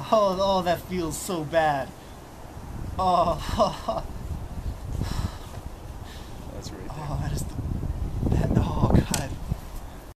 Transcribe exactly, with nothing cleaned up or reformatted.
Oh, oh, that feels so bad. Oh, That's right there. oh, that is the, that, oh, God.